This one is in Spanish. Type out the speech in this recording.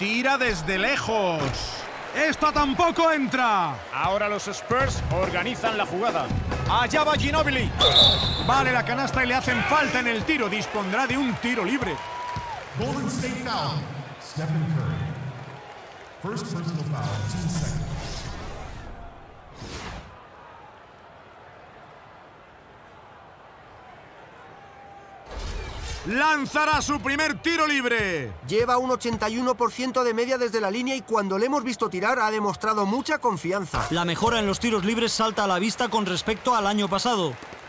Tira desde lejos. ¡Esta tampoco entra! Ahora los Spurs organizan la jugada. ¡Allá va Ginobili! Vale la canasta y le hacen falta en el tiro. Dispondrá de un tiro libre. Golden State foul. Stephen Curry. First personal foul, 2 seconds. Lanzará su primer tiro libre. Lleva un 81% de media desde la línea y cuando le hemos visto tirar ha demostrado mucha confianza. La mejora en los tiros libres salta a la vista con respecto al año pasado.